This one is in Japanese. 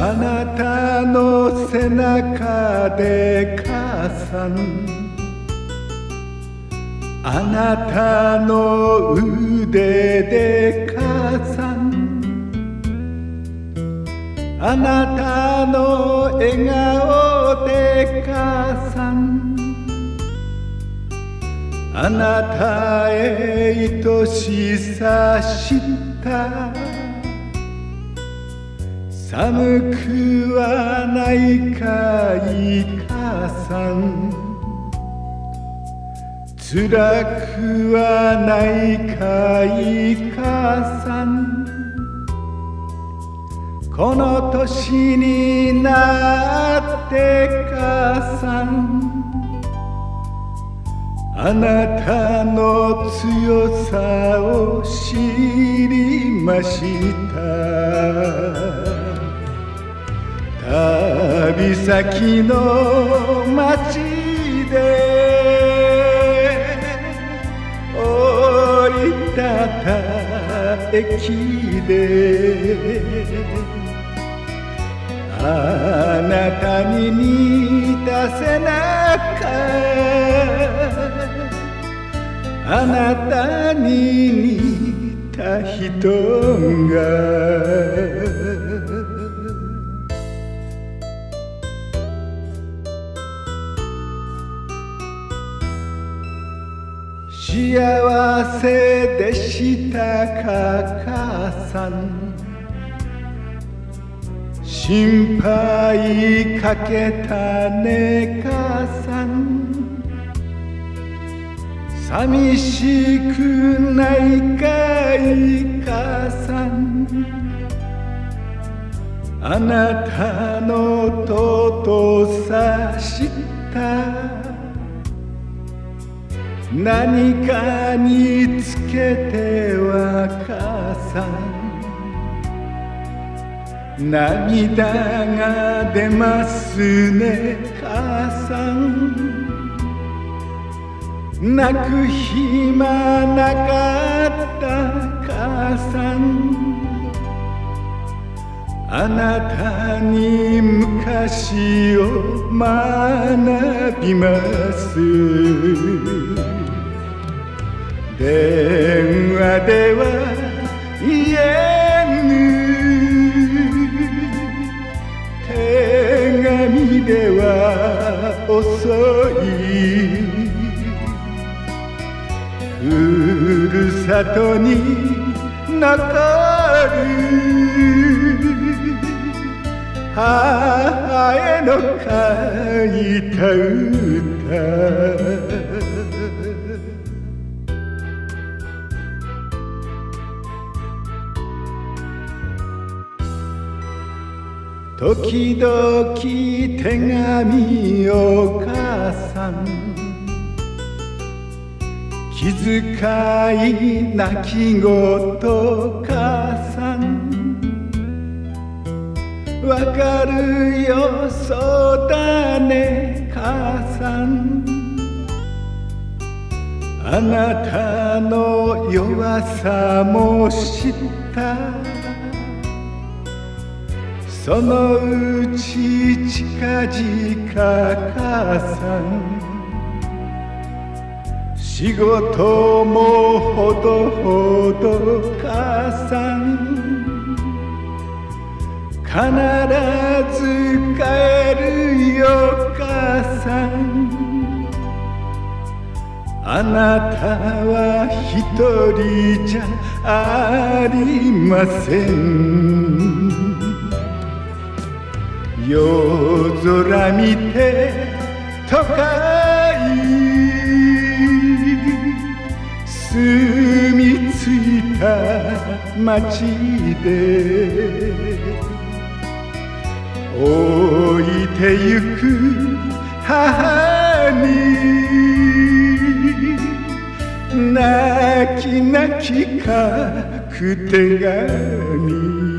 あなたの背中で母さん、あなたの腕で母さん、あなたの笑顔で母さん、あなたへ愛しさ知った。寒くはないかい母さん、辛くはないかい母さん、この年になって母さん、あなたの強さを知りました。旅先の街で降り立った駅で、あなたに似た背中、あなたに似た人が幸せでしたか母さん、心配かけたね母さん、寂しくないかい母さん、あなたの尊さ知った。何かにつけては母さん、涙が出ますね母さん、泣く暇なかった母さん、あなたに昔を学びます。電話では言えぬ、手紙では遅い、ふるさとに残る母への書いた歌。時々手紙を母さん、気遣い泣き言母さん、わかるよそうだね母さん、あなたの弱さも知った。そのうち近々母さん、仕事もほどほど母さん、必ず帰るよ母さん、あなたは一人じゃありません。夜空見て都会住み着いた街で置いてゆく母に泣き泣き書く手紙。